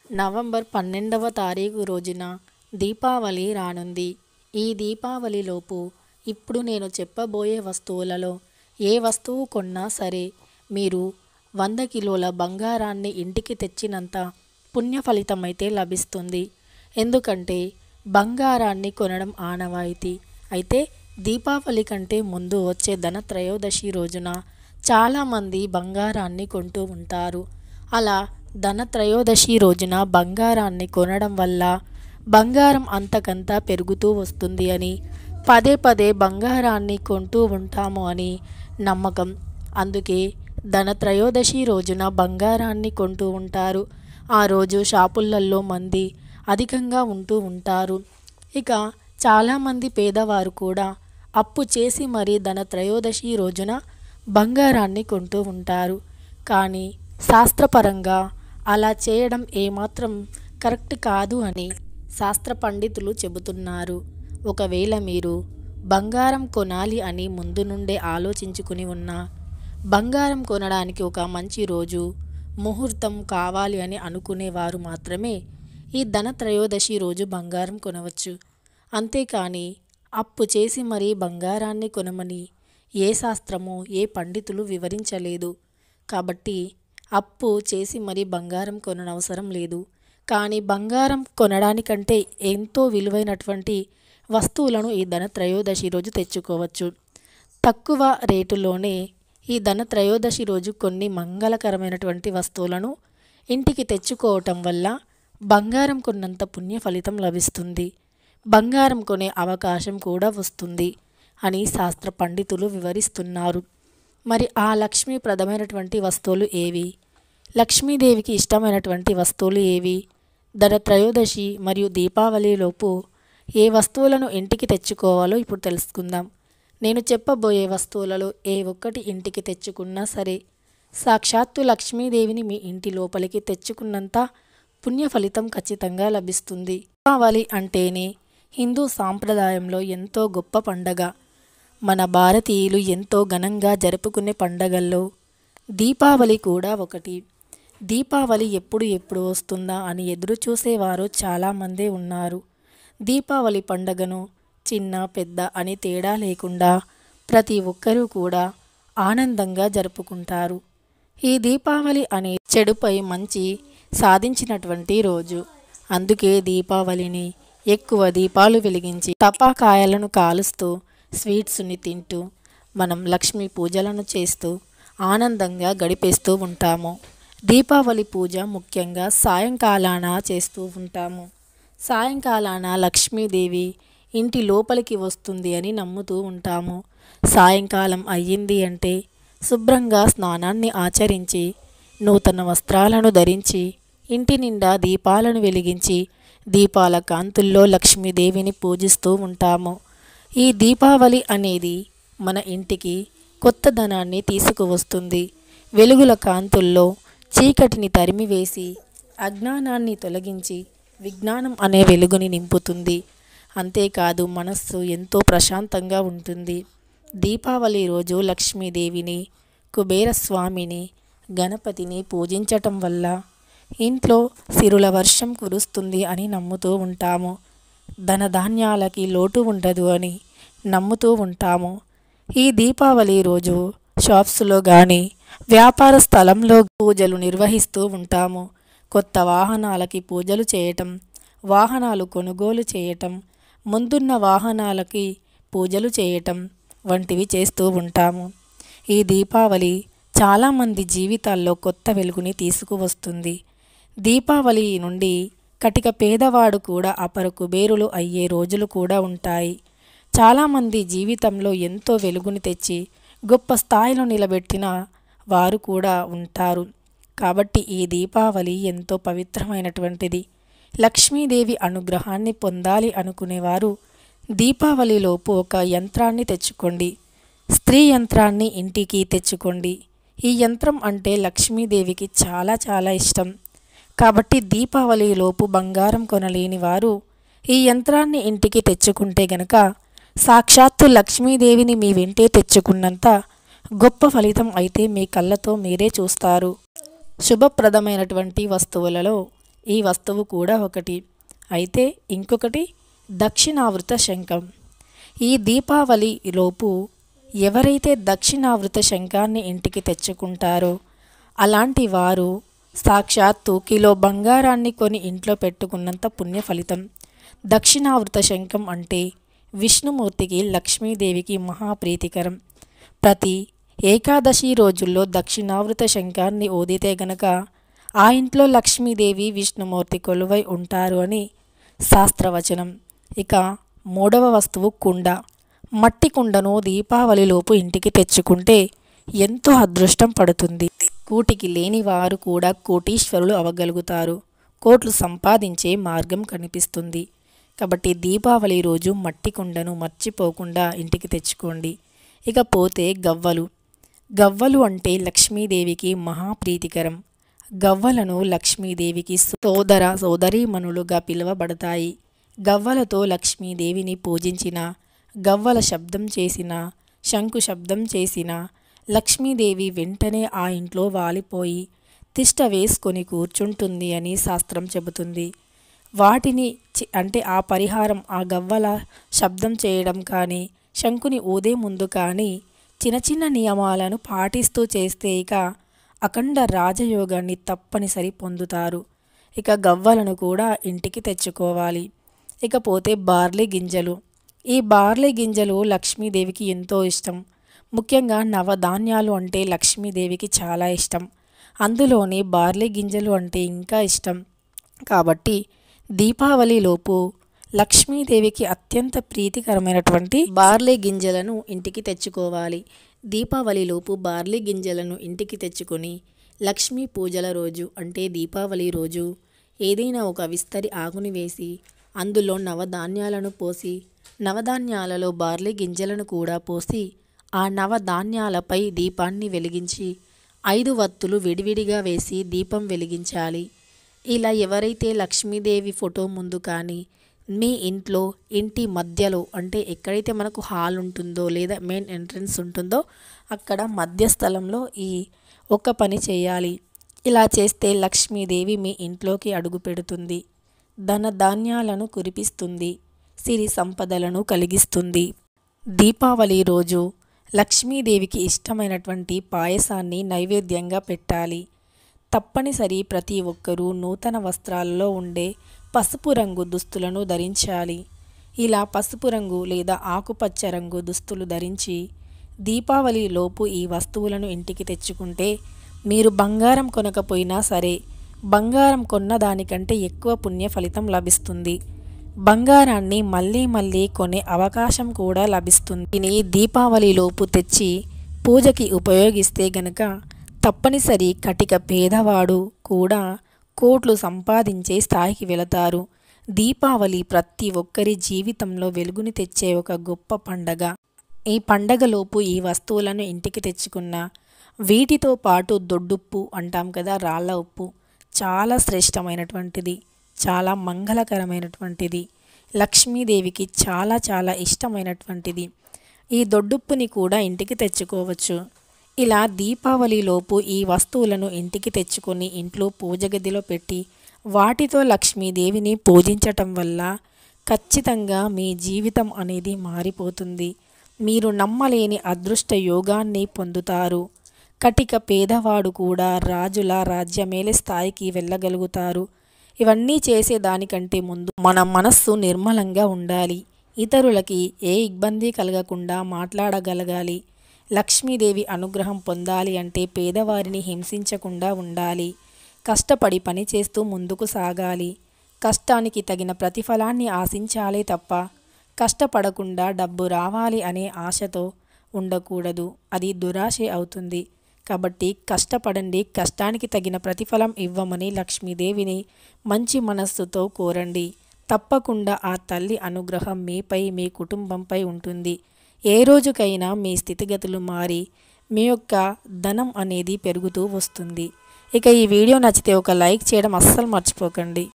November 12వ తారీఖు రోజున దీపావళి రానుంది. ఈ దీపావళిలోపు ఇప్పుడు నేను చెప్పబోయే వస్తువులలో ఏ వస్తువు కొన్నా సరే మీరు 100 కిలోల బంగారాన్ని ఇంటికి తెచ్చినంత పుణ్య ఫలితమైతే లభిస్తుంది. ఎందుకంటే బంగారాన్ని కొనడం ఆనవాయితీ. అయితే దీపావళి కంటే ముందు వచ్చే ధనత్రయోదశి రోజున చాలామంది బంగారాన్ని కొంటూ ఉంటారు. అలా ధనత్రయోదశి రోజున బంగారాన్ని కొనడం వల్ల బంగారం అంతకంతా పెరుగుతూ వస్తుంది అని, పదే పదే బంగారాన్ని కొంటూ ఉంటాము అని నమ్మకం. అందుకే ధనత్రయోదశి రోజున బంగారాన్ని కొంటూ ఉంటారు. ఆ రోజు షాపులల్లో మంది అధికంగా ఉంటూ ఉంటారు. ఇక చాలామంది పేదవారు కూడా అప్పు చేసి మరీ ధనత్రయోదశి రోజున బంగారాన్ని కొంటూ ఉంటారు. కానీ శాస్త్రపరంగా అలా చేయడం ఏమాత్రం కరెక్ట్ కాదు అని శాస్త్ర పండితులు చెబుతున్నారు. ఒకవేళ మీరు బంగారం కొనాలి అని ముందు నుండే ఆలోచించుకుని ఉన్నా, బంగారం కొనడానికి ఒక మంచి రోజు ముహూర్తం కావాలి అని అనుకునేవారు మాత్రమే ఈ ధనత్రయోదశి రోజు బంగారం కొనవచ్చు. అంతేకాని అప్పు చేసి మరీ బంగారాన్ని కొనమని ఏ శాస్త్రమో ఏ పండితులు వివరించలేదు. కాబట్టి అప్పు చేసి మరీ బంగారం కొననవసరం లేదు. కానీ బంగారం కొనడానికంటే ఎంతో విలువైనటువంటి వస్తువులను ఈ ధనత్రయోదశి రోజు తెచ్చుకోవచ్చు. తక్కువ రేటులోనే ఈ ధనత్రయోదశి రోజు కొన్ని మంగళకరమైనటువంటి వస్తువులను ఇంటికి తెచ్చుకోవటం వల్ల బంగారం కొన్నంత పుణ్య ఫలితం లభిస్తుంది. బంగారం కొనే అవకాశం కూడా వస్తుంది అని శాస్త్ర పండితులు వివరిస్తున్నారు. మరి ఆ లక్ష్మీప్రదమైనటువంటి వస్తువులు ఏవి? లక్ష్మీదేవికి ఇష్టమైనటువంటి వస్తువులు ఏవి? ధనత్రయోదశి మరియు దీపావళిలోపు ఏ వస్తువులను ఇంటికి తెచ్చుకోవాలో ఇప్పుడు తెలుసుకుందాం. నేను చెప్పబోయే వస్తువులలో ఏ ఒక్కటి ఇంటికి తెచ్చుకున్నా సరే సాక్షాత్తు లక్ష్మీదేవిని మీ ఇంటి లోపలికి తెచ్చుకున్నంత పుణ్య ఫలితం ఖచ్చితంగా లభిస్తుంది. దీపావళి అంటేనే హిందూ సాంప్రదాయంలో ఎంతో గొప్ప పండగ. మన భారతీయులు ఎంతో ఘనంగా జరుపుకునే పండగల్లో దీపావళి కూడా ఒకటి. దీపావళి ఎప్పుడు వస్తుందా అని ఎదురు చూసేవారు చాలామందే ఉన్నారు. దీపావళి పండగను చిన్న పెద్ద అని తేడా లేకుండా ప్రతి ఒక్కరూ కూడా ఆనందంగా జరుపుకుంటారు. ఈ దీపావళి అనే చెడుపై మంచి సాధించినటువంటి రోజు. అందుకే దీపావళిని ఎక్కువ దీపాలు వెలిగించి టపాకాయలను కాలుస్తూ స్వీట్స్ని తింటూ మనం లక్ష్మీ పూజలను చేస్తూ ఆనందంగా గడిపేస్తూ ఉంటాము. దీపావళి పూజ ముఖ్యంగా సాయంకాలాన చేస్తూ ఉంటాము. సాయంకాలాన లక్ష్మీదేవి ఇంటి లోపలికి వస్తుంది అని నమ్ముతూ ఉంటాము. సాయంకాలం అయ్యింది అంటే శుభ్రంగా స్నానాన్ని ఆచరించి నూతన వస్త్రాలను ధరించి ఇంటి నిండా దీపాలను వెలిగించి దీపాల కాంతుల్లో లక్ష్మీదేవిని పూజిస్తూ ఉంటాము. ఈ దీపావళి అనేది మన ఇంటికి కొత్త ధనాన్ని తీసుకువస్తుంది. వెలుగుల కాంతుల్లో చీకటిని తరిమివేసి అజ్ఞానాన్ని తొలగించి విజ్ఞానం అనే వెలుగుని నింపుతుంది. అంతేకాదు మనస్సు ఎంతో ప్రశాంతంగా ఉంటుంది. దీపావళి రోజు లక్ష్మీదేవిని, కుబేరస్వామిని, గణపతిని పూజించటం వల్ల ఇంట్లో సిరుల వర్షం కురుస్తుంది అని నమ్ముతూ ఉంటాము. ధనధాన్యాలకి లోటు ఉండదు అని నమ్ముతూ ఉంటాము. ఈ దీపావళి రోజు షాప్స్లో కానీ వ్యాపార స్థలంలో పూజలు నిర్వహిస్తూ ఉంటాము. కొత్త వాహనాలకి పూజలు చేయటం, వాహనాలు కొనుగోలు చేయటం, ముందున్న వాహనాలకి పూజలు చేయటం వంటివి చేస్తూ ఉంటాము. ఈ దీపావళి చాలామంది జీవితాల్లో కొత్త వెలుగుని తీసుకువస్తుంది. దీపావళి నుండి కటిక పేదవాడు కూడా అపర కుబేరులు అయ్యే రోజులు కూడా ఉంటాయి. చాలామంది జీవితంలో ఎంతో వెలుగుని తెచ్చి గొప్ప స్థాయిలో నిలబెట్టిన వారు కూడా ఉంటారు. కాబట్టి ఈ దీపావళి ఎంతో పవిత్రమైనటువంటిది. లక్ష్మీదేవి అనుగ్రహాన్ని పొందాలి అనుకునేవారు దీపావళిలోపు ఒక యంత్రాన్ని తెచ్చుకోండి. స్త్రీ యంత్రాన్ని ఇంటికి తెచ్చుకోండి. ఈ యంత్రం అంటే లక్ష్మీదేవికి చాలా ఇష్టం. కాబట్టి దీపావళిలోపు బంగారం కొనలేని వారు ఈ యంత్రాన్ని ఇంటికి తెచ్చుకుంటే గనక సాక్షాత్తు లక్ష్మీదేవిని మీ వెంటే తెచ్చుకున్నంత గొప్ప ఫలితం అయితే మీ కళ్ళతో మీరే చూస్తారు. శుభప్రదమైనటువంటి వస్తువులలో ఈ వస్తువు కూడా ఒకటి. అయితే ఇంకొకటి దక్షిణావృత శంఖం. ఈ దీపావళి లోపు ఎవరైతే దక్షిణావృత శంఖాన్ని ఇంటికి తెచ్చుకుంటారో అలాంటి వారు సాక్షాత్తు కిలో బంగారాన్ని కొని ఇంట్లో పెట్టుకున్నంత పుణ్య ఫలితం. దక్షిణావృత శంఖం అంటే విష్ణుమూర్తికి, లక్ష్మీదేవికి మహాప్రీతికరం. ప్రతి ఏకాదశి రోజుల్లో దక్షిణావృత శంఖాన్ని ఊదితే గనక ఆ ఇంట్లో లక్ష్మీదేవి, విష్ణుమూర్తి కొలువై ఉంటారు అని శాస్త్రవచనం. ఇక మూడవ వస్తువు కుండ. మట్టి కుండను దీపావళిలోపు ఇంటికి తెచ్చుకుంటే ఎంతో అదృష్టం పడుతుంది. కూటికి లేని వారు కూడా కోటీశ్వరులు అవ్వగలుగుతారు. కోట్లు సంపాదించే మార్గం కనిపిస్తుంది. కాబట్టి దీపావళి రోజు మట్టి కుండను మర్చిపోకుండా ఇంటికి తెచ్చుకోండి. ఇకపోతే గవ్వలు. గవ్వలు అంటే లక్ష్మీదేవికి మహాప్రీతికరం. గవ్వలను లక్ష్మీదేవికి సోదర సోదరీమణులుగా పిలువబడతాయి. గవ్వలతో లక్ష్మీదేవిని పూజించిన, గవ్వల శబ్దం చేసిన, శంకు శబ్దం చేసిన లక్ష్మీదేవి వెంటనే ఆ ఇంట్లో వాలిపోయి తిష్ట వేసుకొని కూర్చుంటుంది అని శాస్త్రం చెబుతుంది. వాటిని అంటే ఆ పరిహారం, ఆ గవ్వల శబ్దం చేయడం కానీ, శంకుని ఊదే ముందు కానీ చిన్న చిన్న నియమాలను పాటిస్తూ చేస్తే ఇక అఖండ రాజయోగాన్ని తప్పనిసరి పొందుతారు. ఇక గవ్వలను కూడా ఇంటికి తెచ్చుకోవాలి. ఇకపోతే బార్లీ గింజలు. ఈ బార్లీ గింజలు లక్ష్మీదేవికి ఎంతో ఇష్టం. ముఖ్యంగా నవధాన్యాలు అంటే లక్ష్మీదేవికి చాలా ఇష్టం. అందులోని బార్లీ గింజలు అంటే ఇంకా ఇష్టం. కాబట్టి దీపావళిలోపు లక్ష్మీదేవికి అత్యంత ప్రీతికరమైనటువంటి బార్లీ గింజలను ఇంటికి తెచ్చుకోవాలి. దీపావళిలోపు బార్లీ గింజలను ఇంటికి తెచ్చుకొని లక్ష్మీ పూజల రోజు అంటే దీపావళి రోజు ఏదైనా ఒక విస్తరి ఆకుని వేసి అందులో నవధాన్యాలను పోసి, నవధాన్యాలలో బార్లీ గింజలను కూడా పోసి ఆ నవధాన్యాలపై దీపాన్ని వెలిగించి 5 వత్తులు విడివిడిగా వేసి దీపం వెలిగించాలి. ఇలా ఎవరైతే లక్ష్మీదేవి ఫోటో ముందు కానీ, మీ ఇంట్లో ఇంటి మధ్యలో అంటే ఎక్కడైతే మనకు హాల్ ఉంటుందో లేదా మెయిన్ ఎంట్రన్స్ ఉంటుందో అక్కడ మధ్య స్థలంలో ఈ ఒక్క పని చేయాలి. ఇలా చేస్తే లక్ష్మీదేవి మీ ఇంట్లోకి అడుగు పెడుతుంది, ధన ధాన్యాలను కురిపిస్తుంది, సిరి సంపదలను కలిగిస్తుంది. దీపావళి రోజు లక్ష్మీదేవికి ఇష్టమైనటువంటి పాయసాన్ని నైవేద్యంగా పెట్టాలి. తప్పనిసరి ప్రతి ఒక్కరూ నూతన వస్త్రాలలో ఉండే పసుపు రంగు దుస్తులను ధరించాలి. ఇలా పసుపు రంగు లేదా ఆకుపచ్చ రంగు దుస్తులు ధరించి దీపావళి లోపు ఈ వస్తువులను ఇంటికి తెచ్చుకుంటే మీరు బంగారం కొనకపోయినా సరే బంగారం కొన్న దానికంటే ఎక్కువ పుణ్య ఫలితం లభిస్తుంది. బంగారాన్ని మళ్ళీ మళ్ళీ కొనే అవకాశం కూడా లభిస్తుంది. దీన్ని దీపావళిలోపు తెచ్చి పూజకి ఉపయోగిస్తే గనక తప్పనిసరి కటిక పేదవాడు కూడా కోట్లు సంపాదించే స్థాయికి వెళతారు. దీపావళి ప్రతి ఒక్కరి జీవితంలో వెలుగుని తెచ్చే ఒక గొప్ప పండగ. ఈ పండగలోపు ఈ వస్తువులను ఇంటికి తెచ్చుకున్న వీటితో పాటు దొడ్డుప్పు అంటాం కదా, రాళ్ళ ఉప్పు చాలా శ్రేష్టమైనటువంటిది, చాలా మంగళకరమైనటువంటిది, లక్ష్మీదేవికి చాలా చాలా ఇష్టమైనటువంటిది. ఈ దొడ్డుప్పుని కూడా ఇంటికి తెచ్చుకోవచ్చు. ఇలా దీపావళిలోపు ఈ వస్తువులను ఇంటికి తెచ్చుకొని ఇంట్లో పూజ గదిలో పెట్టి వాటితో లక్ష్మీదేవిని పూజించటం వల్ల ఖచ్చితంగా మీ జీవితం అనేది మారిపోతుంది. మీరు నమ్మలేని అదృష్ట యోగాన్ని పొందుతారు. కటిక పేదవాడు కూడా రాజుల రాజ్యమేలే స్థాయికి వెళ్ళగలుగుతారు. ఇవన్నీ చేసేదానికంటే ముందు మన మనస్సు నిర్మలంగా ఉండాలి. ఇతరులకి ఏ ఇబ్బంది కలగకుండా మాట్లాడగలగాలి. లక్ష్మీదేవి అనుగ్రహం పొందాలి అంటే పేదవారిని హింసించకుండా ఉండాలి. కష్టపడి పని చేస్తూ ముందుకు సాగాలి. కష్టానికి తగిన ప్రతిఫలాన్ని ఆశించాలే తప్ప కష్టపడకుండా డబ్బు రావాలి అనే ఆశతో ఉండకూడదు. అది దురాశే అవుతుంది. కాబట్టి కష్టపడండి, కష్టానికి తగిన ప్రతిఫలం ఇవ్వమని లక్ష్మీదేవిని మంచి మనస్సుతో కోరండి. తప్పకుండా ఆ తల్లి అనుగ్రహం మీపై, మీ కుటుంబంపై ఉంటుంది. ఏ రోజుకైనా మీ స్థితిగతులు మారి మీ యొక్క ధనం అనేది పెరుగుతూ వస్తుంది. ఇక ఈ వీడియో నచ్చితే ఒక లైక్ చేయడం అస్సలు మర్చిపోకండి.